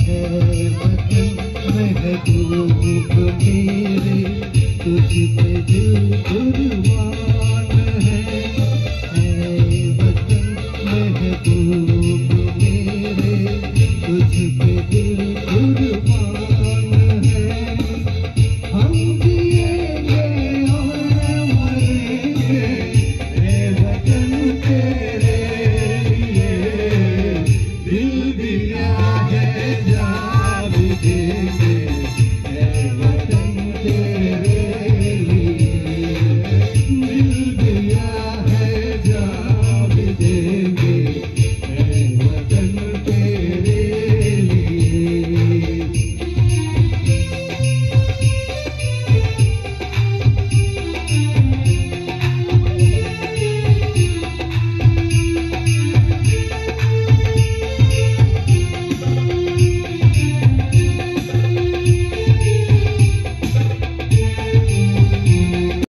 है वतन महबूब मेरे, तुझ पे दिल कुर्बान है वतन महबूब मेरे, तुझ पे दिल